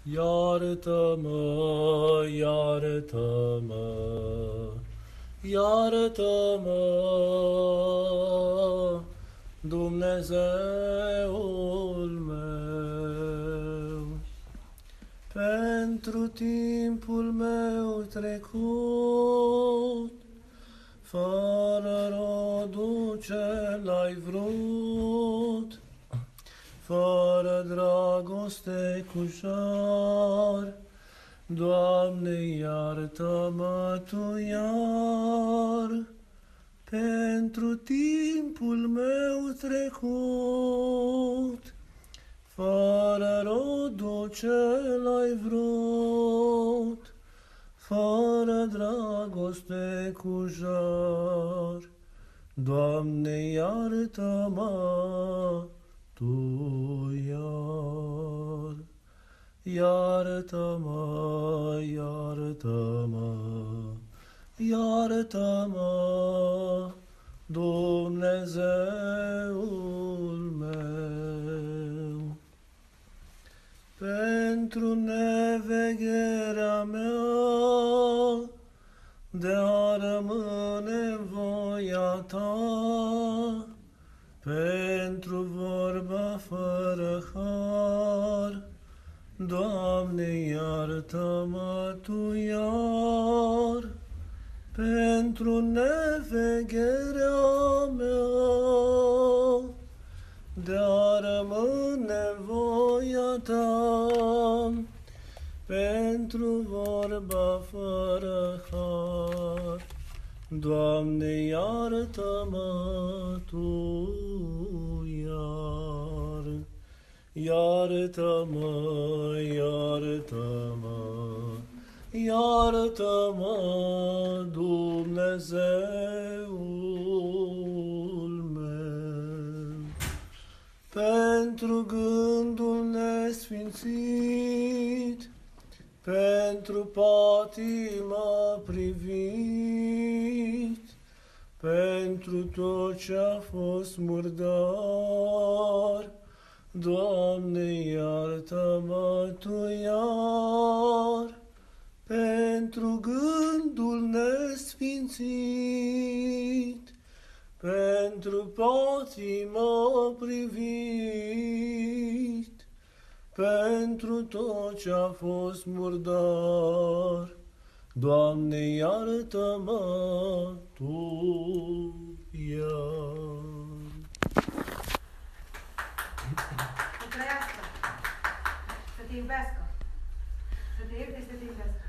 Iartă-mă, iartă-mă, iartă-mă, Dumnezeul meu, pentru timpul meu trecut, fără rodul ce l-ai vrut, fără dragoste cu jar, Doamne, iartă-mă Tu iar, pentru timpul meu trecut, fără rodul ce l-ai vrut, fără dragoste cu jar, Doamne, iartă-mă Tu iar. Iartă-mă, iartă-mă, iartă-mă, Dumnezeul meu, pentru nevegherea mea de a rămâne în voia Ta, pentru vorba fără har, Doamne, iartă-mă Tu iar, pentru nevegherea mea de a rămâne în voia Ta, pentru vorba fără har, Doamne, iartă-mă Tu iar. Iartă-mă, iartă-mă, iartă-mă, Dumnezeul meu, pentru gândul nesfințit, pentru patima privit, pentru tot ce-a fost murdar, Doamne, iartă-mă Tu iar, pentru gândul nesfințit, pentru patima privit, pentru tot ce-a fost murdar, Doamne, iartă-mă Tu iar. Să trăiască, să te iubească, să te ierte, să te iubească.